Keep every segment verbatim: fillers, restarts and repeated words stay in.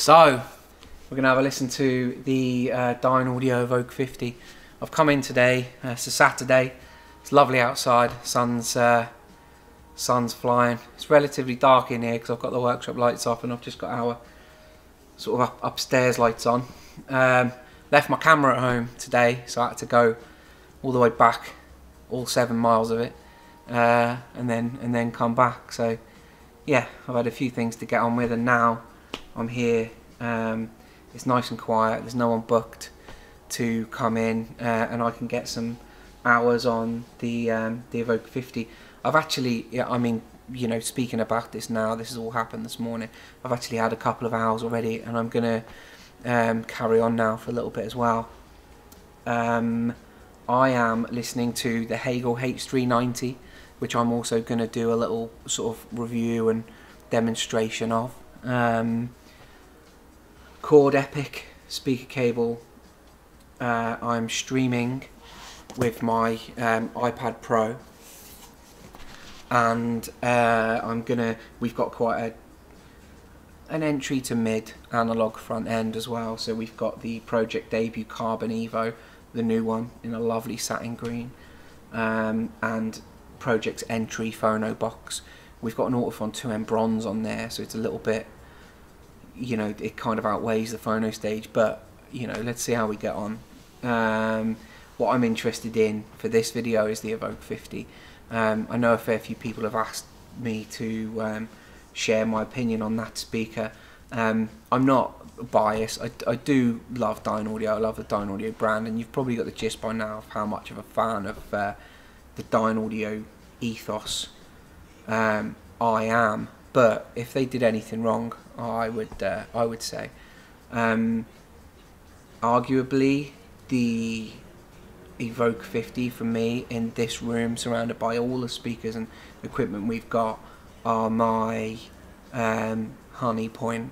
So, we're going to have a listen to the uh, Dynaudio Evoke fifty. I've come in today, uh, it's a Saturday, it's lovely outside, sun's, uh, sun's flying. It's relatively dark in here because I've got the workshop lights off and I've just got our sort of up, upstairs lights on. Um, left my camera at home today, so I had to go all the way back, all seven miles of it, uh, and then and then come back. So yeah, I've had a few things to get on with, and now I'm here. Um, it's nice and quiet. There's no one booked to come in, uh, and I can get some hours on the um, the Evoke fifty. I've actually, yeah, I mean, you know, speaking about this now, this has all happened this morning. I've actually had a couple of hours already, and I'm gonna um, carry on now for a little bit as well. Um, I am listening to the Hagel H three ninety, which I'm also going to do a little sort of review and demonstration of. Um, Chord Epic speaker cable. Uh, I'm streaming with my um, iPad Pro, and uh, I'm gonna. We've got quite a an entry to mid analog front end as well. So we've got the Project Debut Carbon Evo, the new one in a lovely satin green, um, and Project's entry phono box. We've got an Autophon two M bronze on there, so it's a little bit, you know, it kind of outweighs the phono stage, but you know, let's see how we get on. Um, what I'm interested in for this video is the Evoke fifty. Um, I know a fair few people have asked me to um, share my opinion on that speaker. Um, I'm not biased. I, I do love Dynaudio. I love the Dynaudio brand, and you've probably got the gist by now of how much of a fan of uh, the Dynaudio ethos um, I am. But if they did anything wrong, I would uh, I would say, um, arguably, the Evoke fifty for me in this room, surrounded by all the speakers and equipment we've got, are my um, honey point.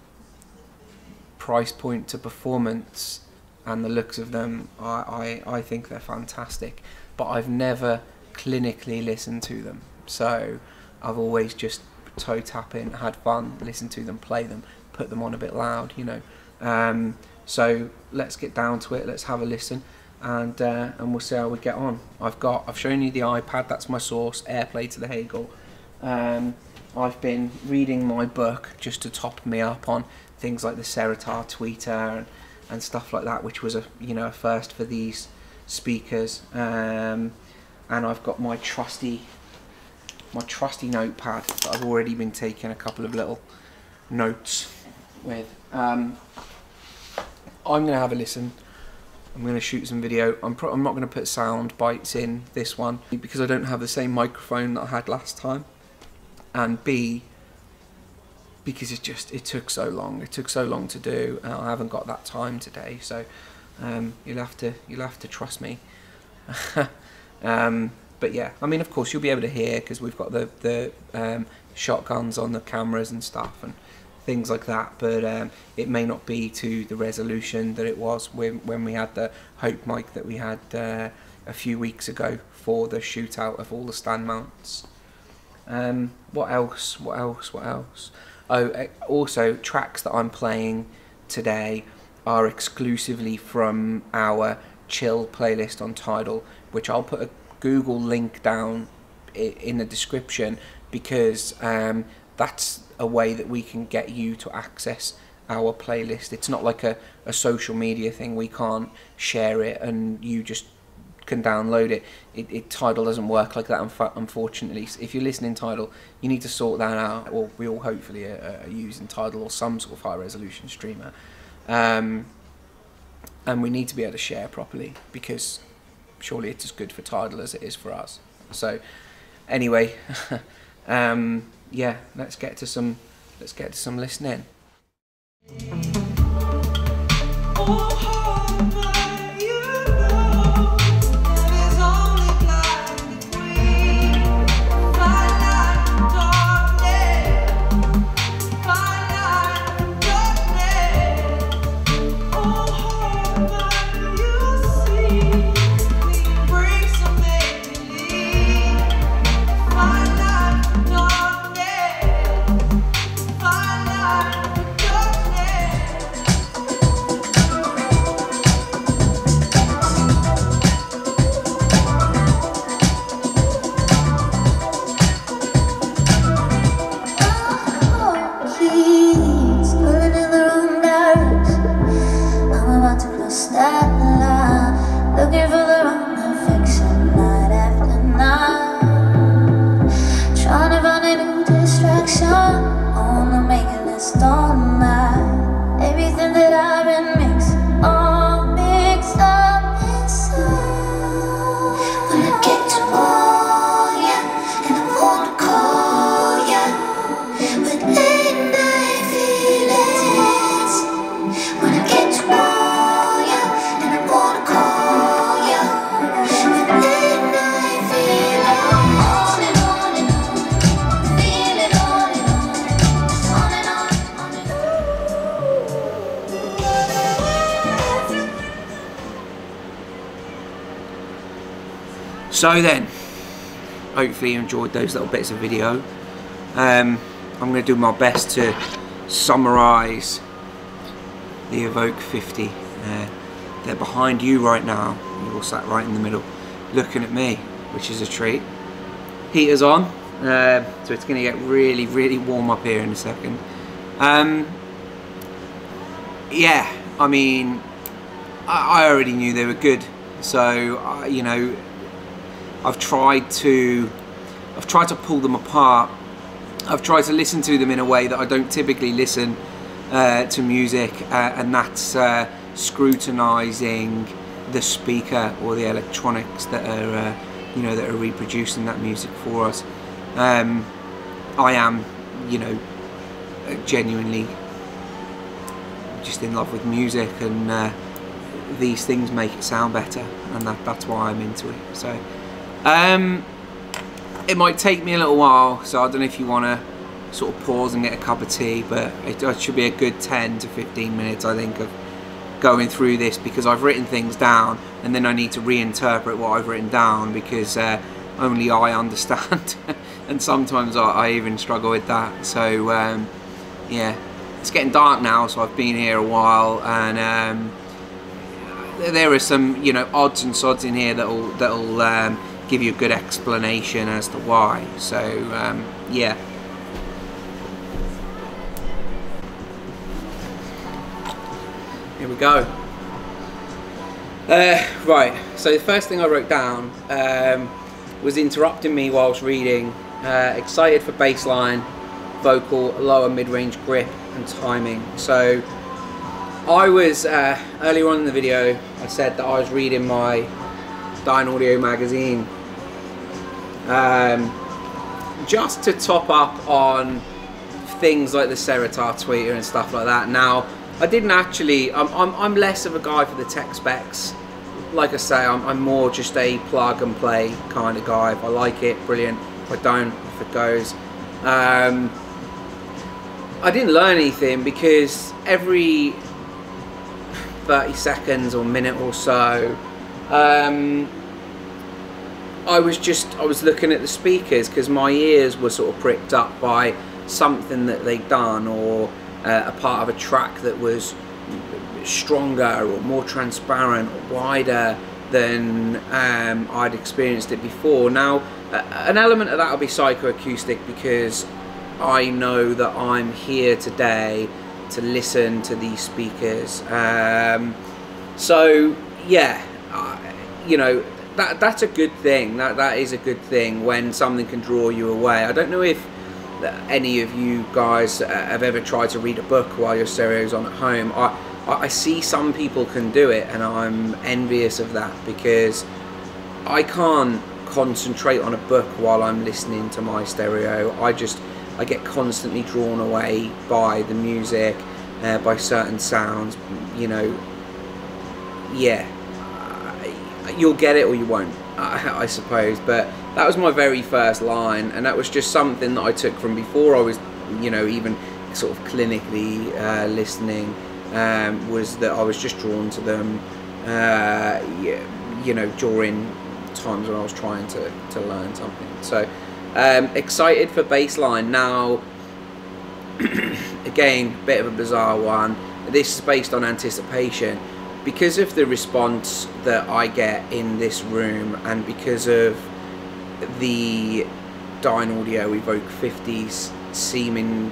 Price point to performance and the looks of them, I, I, I think they're fantastic, but I've never clinically listened to them, so I've always just toe tap in, had fun, listened to them, play them, put them on a bit loud, you know. Um, so let's get down to it, let's have a listen, and uh, and we'll see how we get on. I've got, I've shown you the iPad, that's my source, AirPlay to the Hagel. Um, I've been reading my book just to top me up on things like the Seritar tweeter and, and stuff like that, which was a you know a first for these speakers. Um, and I've got my trusty my trusty notepad that I've already been taking a couple of little notes with. Um, I'm gonna have a listen. I'm gonna shoot some video. I'm pro I'm not gonna put sound bites in this one because I don't have the same microphone that I had last time, and B, because it just it took so long. It took so long to do. And I haven't got that time today, so um, you'll have to you'll have to trust me. um, but yeah, I mean, of course, you'll be able to hear because we've got the the um, shotguns on the cameras and stuff and things like that. But um, it may not be to the resolution that it was when when we had the Hope mic that we had uh, a few weeks ago for the shootout of all the stand mounts. Um, what else? What else? What else? Oh, also, tracks that I'm playing today are exclusively from our chill playlist on Tidal, which I'll put a Google link down in the description, because um, that's a way that we can get you to access our playlist. It's not like a, a social media thing. We can't share it and you just can download it. It, it Tidal doesn't work like that, unfortunately. So if you're listening Tidal, you need to sort that out, or we all hopefully are, are using Tidal or some sort of high resolution streamer, um, and we need to be able to share properly, because surely it's as good for Tidal as it is for us. So anyway, um, yeah, let's get to some let's get to some listening. Fire, darkness. reflection on the making list all night. Everything that I've been mixing, all mixed up inside. When I get to all ya, and I wanna call ya with late night feelings. When I get to all ya, and I wanna call ya with late night feelings. On and on and on, feel it on and on, on and on, on and on. So then, hopefully you enjoyed those little bits of video. Um, I'm going to do my best to summarise the Evoke fifty. Uh, they're behind you right now. You're all sat right in the middle, looking at me, which is a treat. Heater's on, uh, so it's going to get really, really warm up here in a second. Um, yeah, I mean, I, I already knew they were good, so uh, you know, I've tried to, I've tried to pull them apart. I've tried to listen to them in a way that I don't typically listen uh, to music, uh, and that's uh, scrutinising the speaker or the electronics that are, uh, you know, that are reproducing that music for us. Um, I am, you know, genuinely just in love with music, and uh, these things make it sound better, and that, that's why I'm into it. So. Um, it might take me a little while, so I don't know if you want to sort of pause and get a cup of tea, but it, it should be a good ten to fifteen minutes, I think, of going through this, because I've written things down and then I need to reinterpret what I've written down, because uh, only I understand and sometimes I, I even struggle with that. So um, yeah, it's getting dark now, so I've been here a while, and um, there are some, you know, odds and sods in here that'll that'll um, give you a good explanation as to why. So um, yeah. Here we go. Uh, right, so the first thing I wrote down um, was interrupting me whilst reading. Uh, excited for bass line, vocal, lower mid-range grip and timing. So I was, uh, earlier on in the video, I said that I was reading my Dynaudio magazine um, just to top up on things like the Seritar tweeter and stuff like that. Now, I didn't actually, I'm, I'm, I'm less of a guy for the tech specs. Like I say, I'm, I'm more just a plug and play kind of guy. If I like it, brilliant. If I don't, if it goes. Um, I didn't learn anything, because every thirty seconds or minute or so, um, I was just, I was looking at the speakers, because my ears were sort of pricked up by something that they'd done, or uh, a part of a track that was stronger or more transparent or wider than um, I'd experienced it before. Now, uh, an element of that will be psychoacoustic, because I know that I'm here today to listen to these speakers. Um, so yeah, uh, you know, that that's a good thing. That that is a good thing when something can draw you away. I don't know if any of you guys have ever tried to read a book while your stereo's on at home. I I see some people can do it, and I'm envious of that, because I can't concentrate on a book while I'm listening to my stereo. I just I get constantly drawn away by the music, uh, by certain sounds, you know. Yeah, you'll get it or you won't, I, I suppose. But that was my very first line, and that was just something that I took from before I was, you know, even sort of clinically uh, listening, um, was that I was just drawn to them, uh, you know, during times when I was trying to, to learn something. So um, excited for bassline. Now, again, bit of a bizarre one. This is based on anticipation. Because of the response that I get in this room, and because of the Dynaudio Evoke fifty's seeming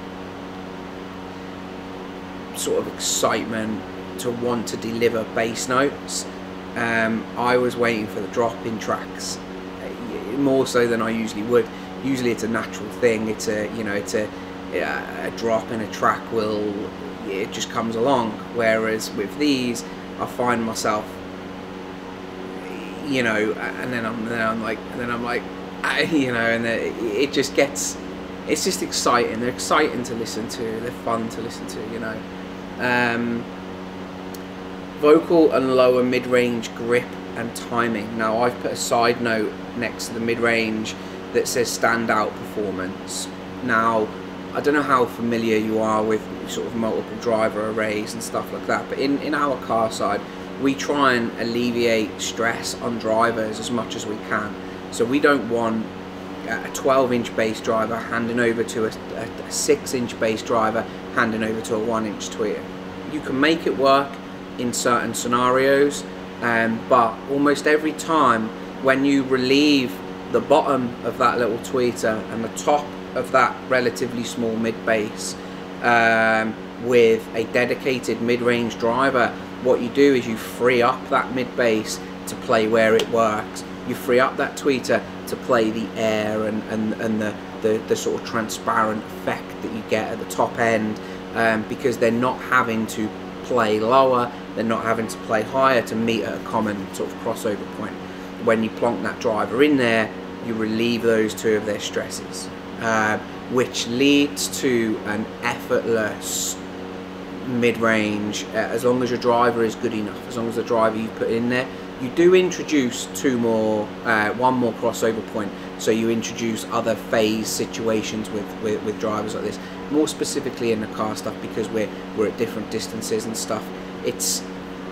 sort of excitement to want to deliver bass notes, um, I was waiting for the drop in tracks, more so than I usually would. usually it's a natural thing. It's a, you know, it's a, a drop in a track will, it just comes along. Whereas with these, I find myself, you know, and then I'm, then I'm like, and then I'm like, you know, and it just gets, it's just exciting. They're exciting to listen to. They're fun to listen to, you know. Um, vocal and lower mid-range grip and timing. Now I've put a side note next to the mid-range that says standout performance. Now I don't know how familiar you are with sort of multiple driver arrays and stuff like that, but in, in our car side we try and alleviate stress on drivers as much as we can. So we don't want a twelve inch bass driver handing over to a, a six inch bass driver handing over to a one inch tweeter. You can make it work in certain scenarios, um, but almost every time when you relieve the bottom of that little tweeter and the top of that relatively small mid bass um, with a dedicated mid-range driver, what you do is you free up that mid bass to play where it works. You free up that tweeter to play the air and, and, and the, the, the sort of transparent effect that you get at the top end, um, because they're not having to play lower, they're not having to play higher to meet at a common sort of crossover point. When you plonk that driver in there, you relieve those two of their stresses, uh, which leads to an effortless mid-range, uh, as long as your driver is good enough, as long as the driver you put in there. You do introduce two more, uh, one more crossover point, so you introduce other phase situations with, with, with drivers like this, more specifically in the car stuff, because we're, we're at different distances and stuff. It's,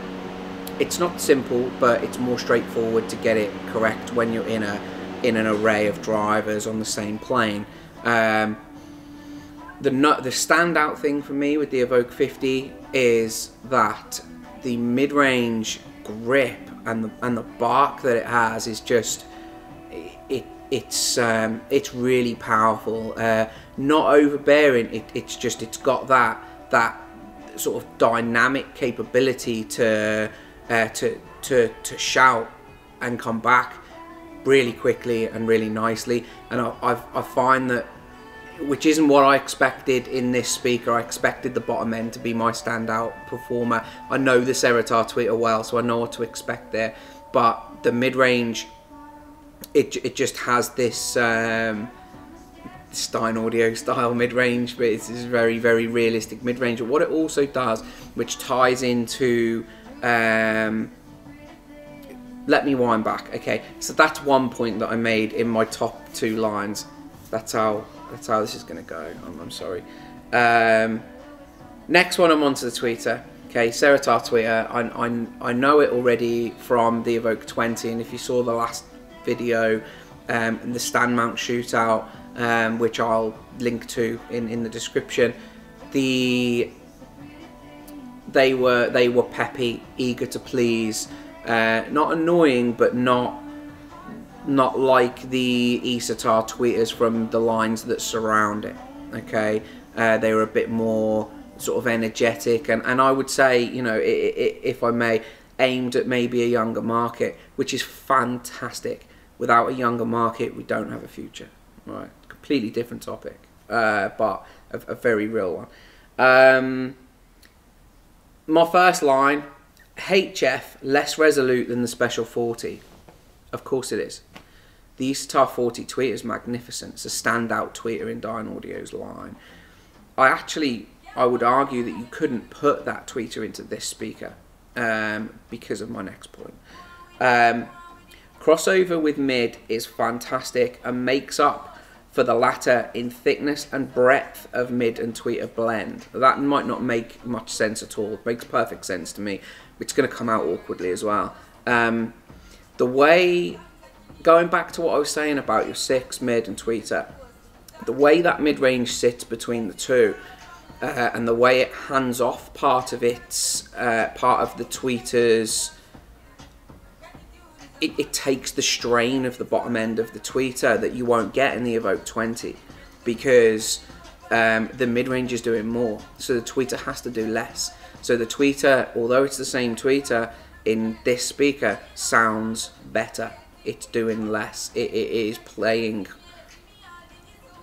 it's not simple, but it's more straightforward to get it correct when you're in a in an array of drivers on the same plane. Um, the, the standout thing for me with the Evoke fifty is that the mid-range grip and the and the bark that it has is just it it's um, it's really powerful. Uh, not overbearing. It, it's just it's got that that sort of dynamic capability to uh, to to to shout and come back really quickly and really nicely. And I I've, I find that, which isn't what I expected in this speaker. I expected the bottom end to be my standout performer. I know the Seritar tweeter well, so I know what to expect there. But the mid-range, it, it just has this um, Dynaudio style mid-range, but it's this very, very realistic mid-range. But what it also does, which ties into... Um, let me wind back. Okay, so that's one point that I made in my top two lines. That's how... That's how this is going to go. I'm, I'm sorry. Um, next one, I'm onto the tweeter. Okay, Seritar tweeter. I, I, I know it already from the Evoke twenty, and if you saw the last video, um, and the stand mount shootout, um, which I'll link to in in the description, the they were they were peppy, eager to please, uh, not annoying, but not. Not like the Seritar tweeters from the lines that surround it. Okay, uh, they were a bit more sort of energetic, and, and I would say, you know, it, it, if I may, aimed at maybe a younger market, which is fantastic. Without a younger market, we don't have a future. Right, completely different topic, uh, but a, a very real one. Um, my first line: H F less resolute than the Special forty. Of course it is. The Seritar forty tweeter is magnificent. It's a standout tweeter in Dynaudio's line. I actually, I would argue that you couldn't put that tweeter into this speaker um, because of my next point. Um, crossover with mid is fantastic and makes up for the latter in thickness and breadth of mid and tweeter blend. That might not make much sense at all. It makes perfect sense to me. It's going to come out awkwardly as well. Um, The way, going back to what I was saying about your six, mid and tweeter, the way that mid-range sits between the two, uh, and the way it hands off part of its, uh, part of the tweeter's, it, it takes the strain of the bottom end of the tweeter that you won't get in the Evoke twenty, because um, the mid-range is doing more, so the tweeter has to do less. So the tweeter, although it's the same tweeter, in this speaker sounds better. It's doing less. It, it is playing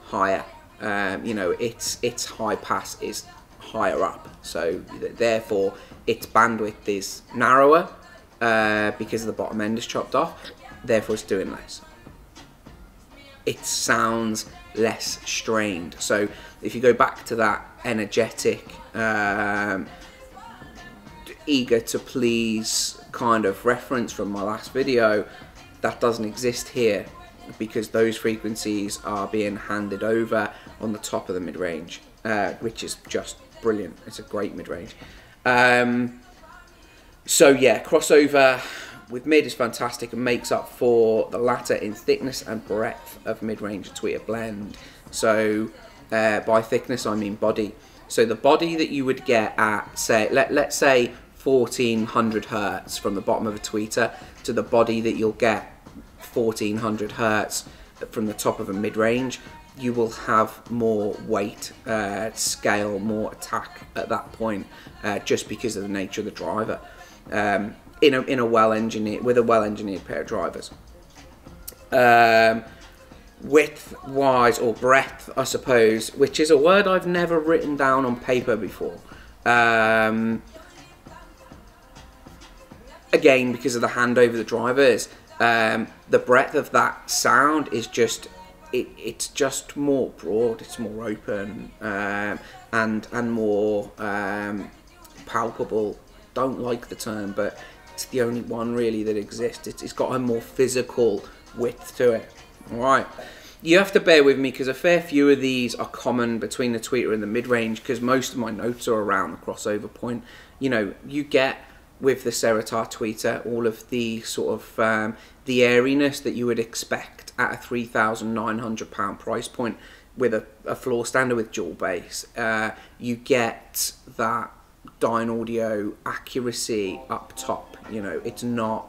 higher. Um, you know, its its high pass is higher up, so therefore its bandwidth is narrower uh, because the bottom end is chopped off. Therefore, it's doing less. It sounds less strained. So if you go back to that energetic, um, eager to please kind of reference from my last video, that doesn't exist here because those frequencies are being handed over on the top of the mid-range, uh, which is just brilliant. It's a great mid-range. Um, so yeah, crossover with mid is fantastic and makes up for the latter in thickness and breadth of mid-range tweeter blend. So uh, by thickness I mean body. So the body that you would get at, say, let, let's say fourteen hundred hertz from the bottom of a tweeter to the body that you'll get fourteen hundred hertz from the top of a mid-range, you will have more weight, uh, scale, more attack at that point, uh, just because of the nature of the driver. Um, in a, in a well-engineered, with a well-engineered pair of drivers. Um, width-wise, or breadth, I suppose, which is a word I've never written down on paper before. Um, again, because of the hand over the drivers, um, the breadth of that sound is just, it, it's just more broad, it's more open, um, and, and more um, palpable. Don't like the term, but it's the only one really that exists. It's, it's got a more physical width to it. All right, you have to bear with me because a fair few of these are common between the tweeter and the mid-range, because most of my notes are around the crossover point. You know, you get with the Ceratar tweeter all of the sort of um, the airiness that you would expect at a three thousand nine hundred pound price point with a, a floor standard with dual bass. Uh, you get that Dynaudio accuracy up top. You know, it's not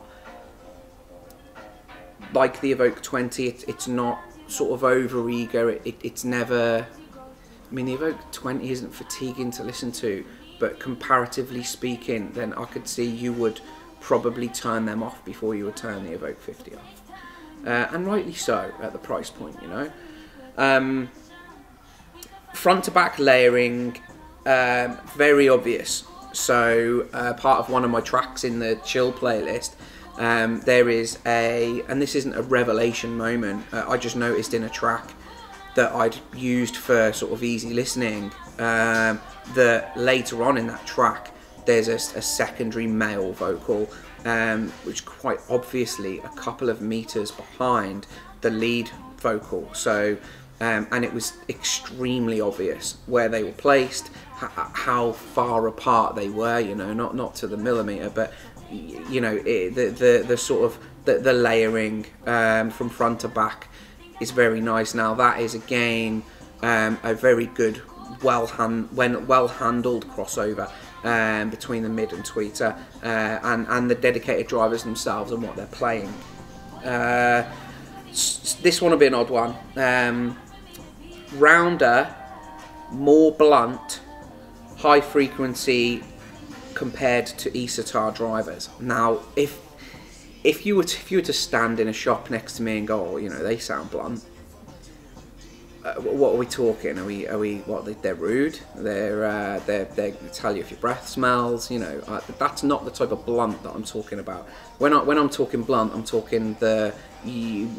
like the Evoke twenty, it's, it's not sort of over eager, it, it, it's never, I mean the Evoke twenty isn't fatiguing to listen to, but comparatively speaking, then I could see you would probably turn them off before you would turn the Evoke fifty off. Uh, and rightly so at the price point, you know. Um, front to back layering, um, very obvious. So uh, part of one of my tracks in the chill playlist, um, there is a, and this isn't a revelation moment, uh, I just noticed in a track that I'd used for sort of easy listening, um, that later on in that track there's a, a secondary male vocal, um, which quite obviously a couple of meters behind the lead vocal. So um, and it was extremely obvious where they were placed, how far apart they were, you know, not not to the millimeter, but you know, it, the, the the sort of the, the layering um, from front to back is very nice. Now that is again um, a very good, well hand when well handled crossover um, between the mid and tweeter, uh, and and the dedicated drivers themselves and what they're playing. Uh, this one will be an odd one. Um, rounder, more blunt, high frequency compared to E-Sitar drivers. Now, if if you were to, if you were to stand in a shop next to me and go, oh, you know, they sound blunt. Uh, what are we talking? Are we are we what? They're rude. They're uh, they're they tell you if your breath smells. You know, uh, that's not the type of blunt that I'm talking about. When I when I'm talking blunt, I'm talking the you.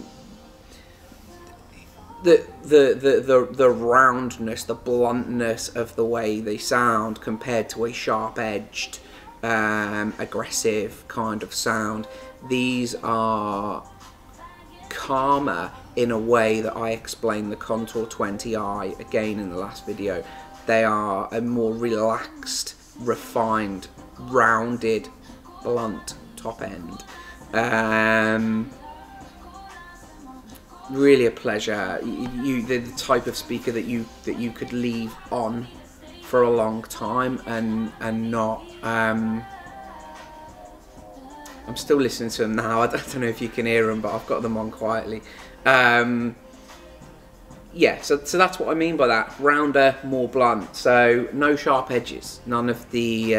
The, the, the, the, the roundness, the bluntness of the way they sound compared to a sharp-edged, um, aggressive kind of sound. These are calmer in a way that I explained the Contour twenty i again in the last video. They are a more relaxed, refined, rounded, blunt top end. Um, Really a pleasure. You, you, they're the type of speaker that you that you could leave on for a long time and and not. Um, I'm still listening to them now. I don't, I don't know if you can hear them, but I've got them on quietly. Um, yeah, so so that's what I mean by that. Rounder, more blunt. So no sharp edges. None of the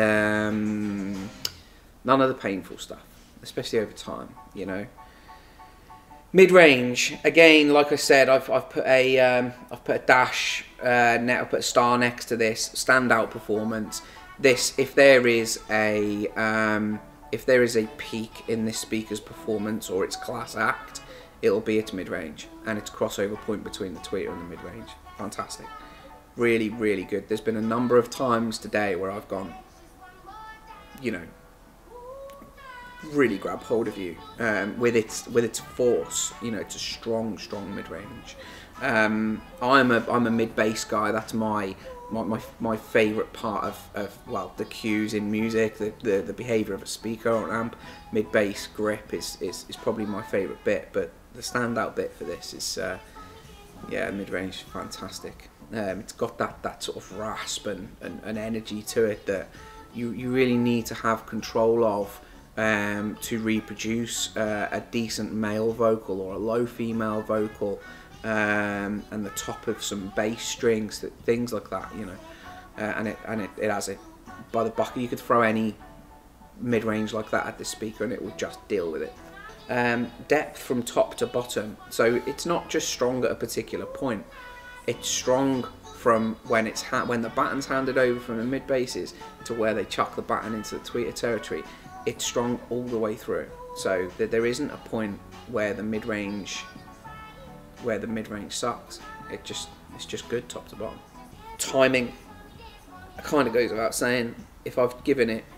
um, none of the painful stuff, especially over time. You know. Mid-range, again, like I said, I've, I've put a um, I've put a dash uh, net, I've put a star next to this. Standout performance. This, if there is a um, if there is a peak in this speaker's performance or its class act, it'll be its mid-range and its crossover point between the tweeter and the mid-range. Fantastic, really, really good. There's been a number of times today where I've gone, you know, really grab hold of you um, with its with its force. You know, it's a strong, strong mid-range. Um, I'm a I'm a mid-bass guy. That's my my my, my favourite part of, of well the cues in music, the the, the behaviour of a speaker or an amp. Mid-bass grip is, is is probably my favourite bit, but the standout bit for this is uh, yeah, mid-range, fantastic. Um, it's got that that sort of rasp and, and, and energy to it that you you really need to have control of. Um, to reproduce uh, a decent male vocal or a low female vocal, um, and the top of some bass strings, that things like that, you know, uh, and it and it, it has it by the bucket. You could throw any mid-range like that at this speaker and it would just deal with it. Um, depth from top to bottom, so it's not just strong at a particular point. It's strong from when it's ha when the baton's handed over from the mid basses to where they chuck the baton into the tweeter territory. It's strong all the way through, so that there isn't a point where the mid-range where the mid-range sucks. It just it's just good top to bottom. Timing, it kind of goes without saying. If I've given it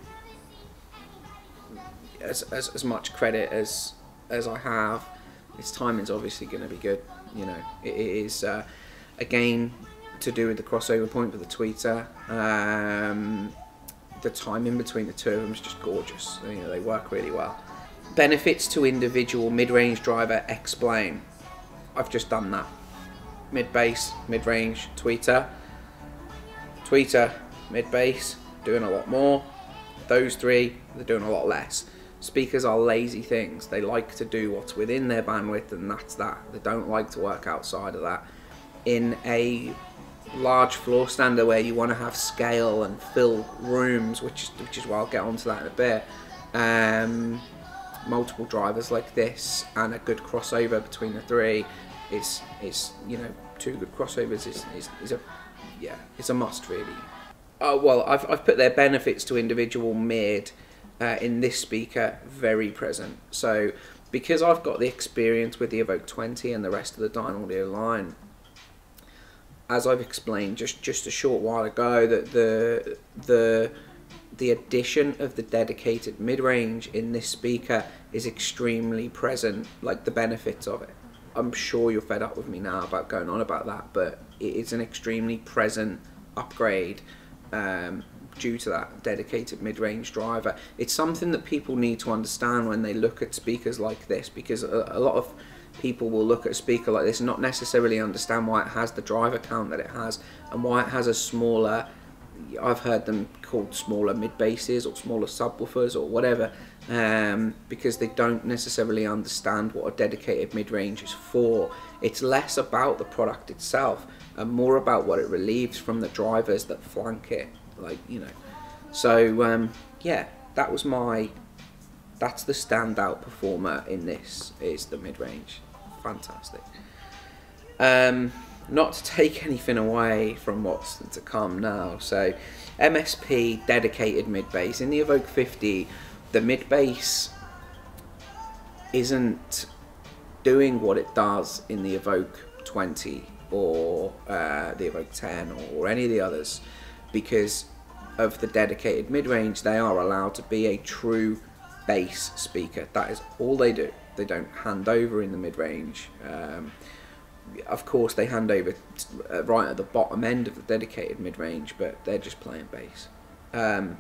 as as, as much credit as as I have, its timing's obviously going to be good. You know, it, it is uh, again to do with the crossover point for the tweeter. Um, The timing between the two of them is just gorgeous. You know, they work really well. Benefits to individual mid-range driver, explain. I've just done that. Mid-bass, mid-range, tweeter. Tweeter, mid-bass, doing a lot more. Those three, they're doing a lot less. Speakers are lazy things. They like to do what's within their bandwidth, and that's that. They don't like to work outside of that. In a large floor stander where you want to have scale and fill rooms, which is, which is why I'll get onto that in a bit, um, multiple drivers like this and a good crossover between the three is, is you know, two good crossovers is, is, is a, yeah, it's a must really. Oh, well, I've, I've put their benefits to individual mid uh, in this speaker very present. So because I've got the experience with the Evoke twenty and the rest of the Dynaudio line, as I've explained just just a short while ago, that the the the addition of the dedicated mid-range in this speaker is extremely present, like the benefits of it. I'm sure you're fed up with me now about going on about that, but it is an extremely present upgrade um, due to that dedicated mid-range driver. It's something that people need to understand when they look at speakers like this, because a, a lot of people will look at a speaker like this and not necessarily understand why it has the driver count that it has and why it has a smaller, I've heard them called smaller mid basses or smaller subwoofers or whatever, um, because they don't necessarily understand what a dedicated mid-range is for. It's less about the product itself and more about what it relieves from the drivers that flank it, like, you know. So um, yeah, that was my That's the standout performer in this, is the mid-range. Fantastic. Um, not to take anything away from what's to come now. So M S P dedicated mid-bass. In the Evoke fifty, the mid-bass isn't doing what it does in the Evoke twenty or uh, the Evoke ten or, or any of the others, because of the dedicated mid-range. They are allowed to be a true bass speaker. That is all they do. They don't hand over in the mid-range. Um, of course they hand over uh, right at the bottom end of the dedicated mid-range, but they're just playing bass. Um,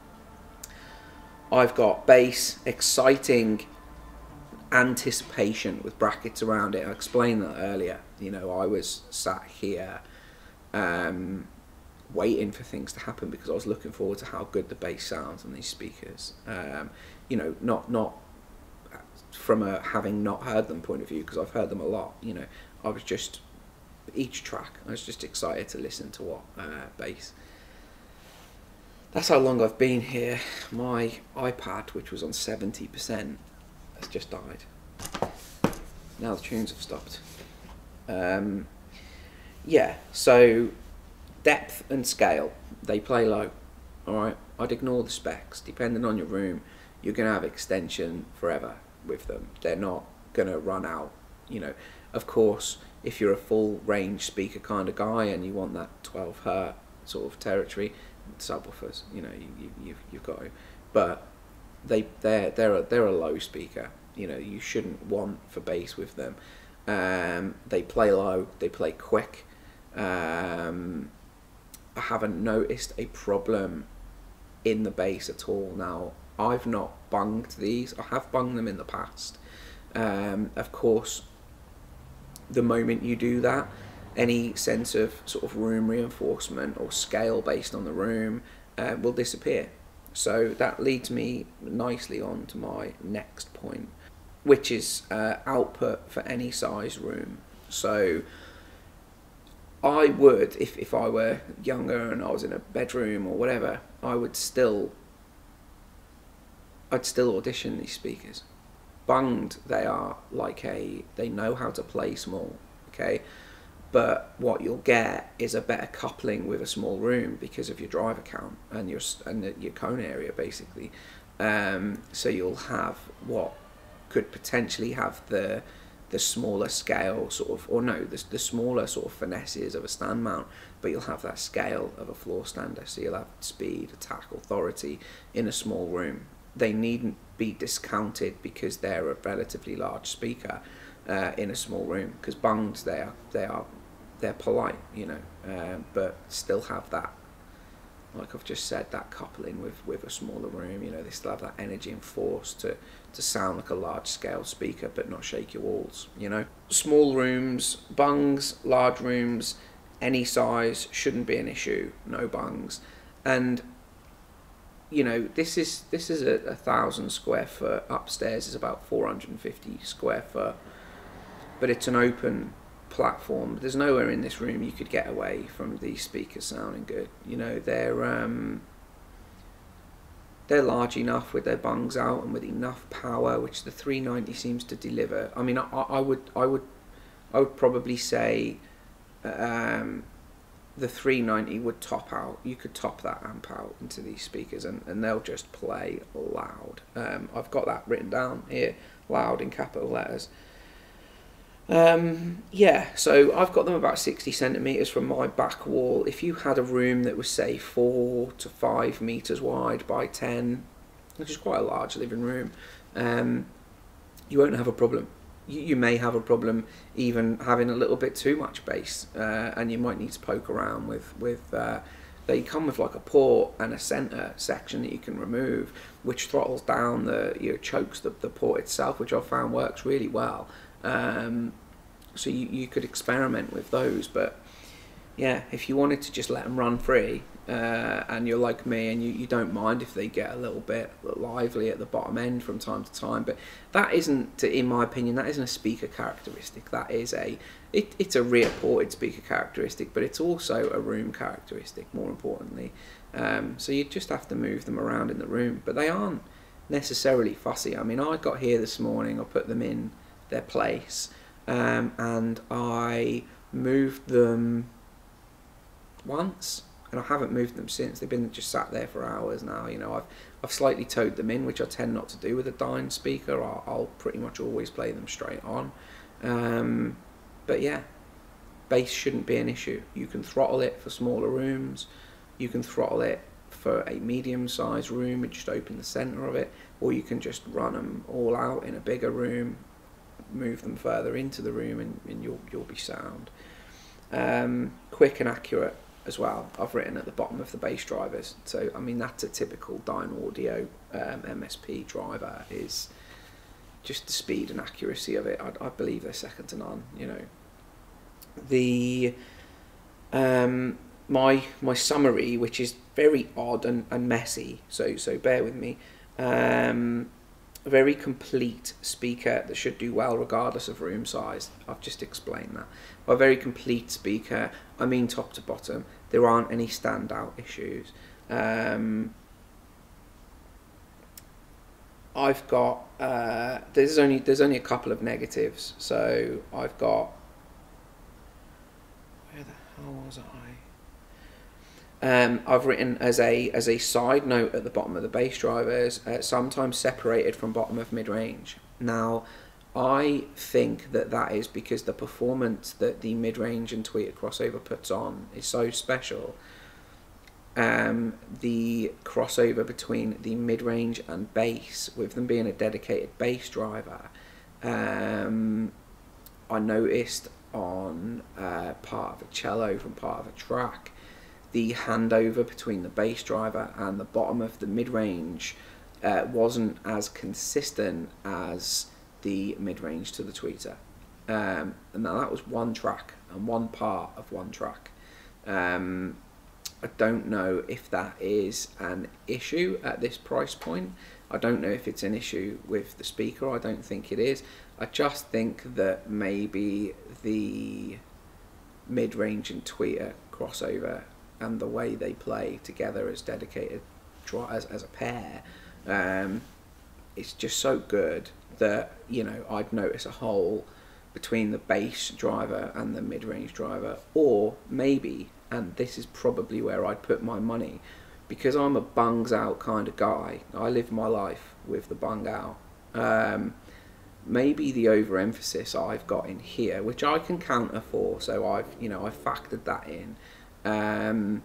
I've got bass, exciting anticipation with brackets around it. I explained that earlier. You know, I was sat here um, waiting for things to happen because I was looking forward to how good the bass sounds on these speakers. Um, you know, not not from a having not heard them point of view, because I've heard them a lot. You know, I was just, each track, I was just excited to listen to what uh, bass. That's how long I've been here. My iPad, which was on seventy percent, has just died. Now the tunes have stopped. Um, yeah, so depth and scale, they play low. Alright, I'd ignore the specs. Depending on your room, you're going to have extension forever with them. They're not going to run out. You know, of course, if you're a full range speaker kind of guy and you want that twelve hertz sort of territory, subwoofers, you know, you, you, you've, you've got to. But they, they're, they're, a, they're a low speaker. You know, you shouldn't want for bass with them. Um, they play low, they play quick. Um, I haven't noticed a problem in the bass at all. Now, I've not bunged these. I have bunged them in the past. Um, of course, the moment you do that, any sense of sort of room reinforcement or scale based on the room uh, will disappear. So that leads me nicely on to my next point, which is uh, output for any size room. So I would, if, if I were younger and I was in a bedroom or whatever, I would still, I'd still audition these speakers. Bunged, they are like a, they know how to play small, okay? But what you'll get is a better coupling with a small room because of your driver count and your, and your cone area, basically. Um, so you'll have what could potentially have the the smaller scale sort of, or no, the, the smaller sort of finesses of a stand mount, but you'll have that scale of a floor stander. So you'll have speed, attack, authority in a small room. They needn't be discounted because they're a relatively large speaker uh, in a small room, because bunged, they are, they are, they're polite, you know, uh, but still have that, like I've just said, that coupling with, with a smaller room. You know, they still have that energy and force to, to sound like a large scale speaker but not shake your walls, you know. Small rooms, bungs, large rooms, any size shouldn't be an issue, no bungs. And, you know, this is this is a, a thousand square foot, upstairs is about four hundred fifty square foot, but it's an open platform. There's nowhere in this room you could get away from these speakers sounding good. You know, they're um, they're large enough with their bungs out and with enough power, which the three ninety seems to deliver. I mean, I, I would I would I would probably say um, the three ninety would top out. You could top that amp out into these speakers, and, and they'll just play loud. Um, I've got that written down here, loud in capital letters. Um, yeah, so I've got them about sixty centimetres from my back wall. If you had a room that was, say, four to five metres wide by ten, which is quite a large living room, um, you won't have a problem. You, you may have a problem even having a little bit too much bass, uh, and you might need to poke around with, with uh, they come with like a port and a centre section that you can remove, which throttles down the, you know, chokes the, the port itself, which I've found works really well. Um, so you, you could experiment with those, but yeah, if you wanted to just let them run free, uh, and you're like me and you, you don't mind if they get a little bit lively at the bottom end from time to time, but that isn't, in my opinion, that isn't a speaker characteristic. That is a, it, it's a rear ported speaker characteristic, but it's also a room characteristic, more importantly. Um, so you just have to move them around in the room, but they aren't necessarily fussy. I mean, I got here this morning, I put them in their place, um, and I moved them once, and I haven't moved them since. They've been just sat there for hours now. You know, I've I've slightly towed them in, which I tend not to do with a Dyn speaker. I'll, I'll pretty much always play them straight on. Um, but yeah, bass shouldn't be an issue. You can throttle it for smaller rooms. You can throttle it for a medium-sized room and just open the centre of it, or you can just run them all out in a bigger room, move them further into the room, and, and you'll you'll be sound. Um, quick and accurate as well. I've written at the bottom of the bass drivers. So I mean, that's a typical Dynaudio um, M S P driver, is just the speed and accuracy of it. I, I believe they're second to none. You know, the um, my my summary, which is very odd and, and messy. So so bear with me. Um, A very complete speaker that should do well regardless of room size. I've just explained that. By very complete speaker, I mean top to bottom. There aren't any standout issues. Um, I've got uh, there's only there's only a couple of negatives. So I've got, where the hell was I? Um, I've written as a as a side note at the bottom of the bass drivers, uh, sometimes separated from bottom of mid range. Now, I think that that is because the performance that the mid range and tweeter crossover puts on is so special. Um, the crossover between the mid-range and bass, with them being a dedicated bass driver, um, I noticed on uh, part of a cello from part of a track, the handover between the bass driver and the bottom of the mid-range uh, wasn't as consistent as the mid-range to the tweeter. Um, and now that was one track and one part of one track. Um, I don't know if that is an issue at this price point. I don't know if it's an issue with the speaker. I don't think it is. I just think that maybe the mid-range and tweeter crossover and the way they play together as dedicated as, as a pair, um, it's just so good that, you know, I'd notice a hole between the bass driver and the mid-range driver, or maybe, and this is probably where I'd put my money, because I'm a bungs out kind of guy. I live my life with the bung out. Um, maybe the overemphasis I've got in here, which I can counter for, so I've, you know, I've factored that in. Um,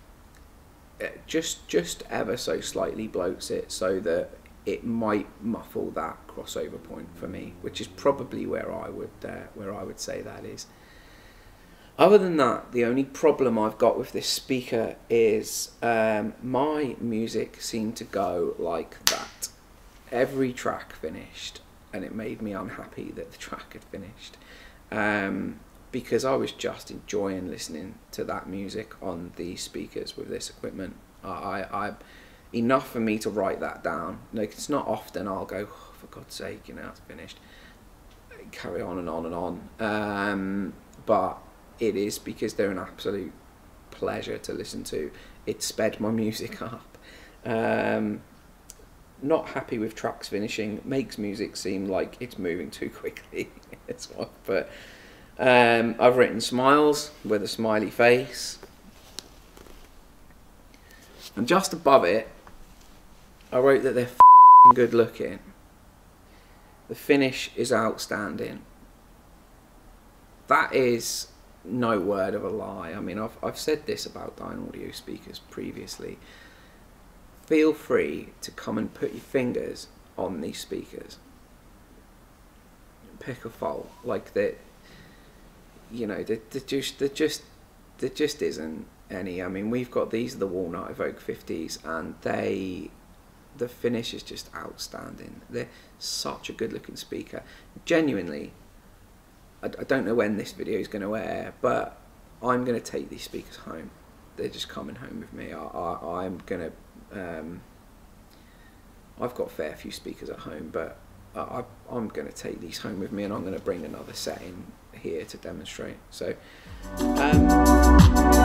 just, just ever so slightly bloats it so that it might muffle that crossover point for me, which is probably where I would, uh, where I would say that is. Other than that, the only problem I've got with this speaker is um, my music seemed to go like that. Every track finished, and it made me unhappy that the track had finished, um, because I was just enjoying listening to that music on these speakers with this equipment. I, I, enough for me to write that down. Like, it's not often I'll go, oh, for God's sake, you know, it's finished. Carry on and on and on. Um, but it is because they're an absolute pleasure to listen to. It sped my music up. Um, not happy with tracks finishing. Makes music seem like it's moving too quickly. That's what I've put. Um, I've written smiles with a smiley face. And just above it, I wrote that they're f***ing good looking. The finish is outstanding. That is no word of a lie. I mean, I've, I've said this about Dynaudio speakers previously. Feel free to come and put your fingers on these speakers. Pick a fault. Like, that, you know, there, there, just, there, just, there just isn't any. I mean, we've got these, the Walnut Evoke fifties, and they, the finish is just outstanding. They're such a good looking speaker. Genuinely, I, I don't know when this video is going to air, but I'm going to take these speakers home. They're just coming home with me. I, I, I'm going to, um, I've got a fair few speakers at home, but I, I'm going to take these home with me, and I'm going to bring another set in here to demonstrate. So, um,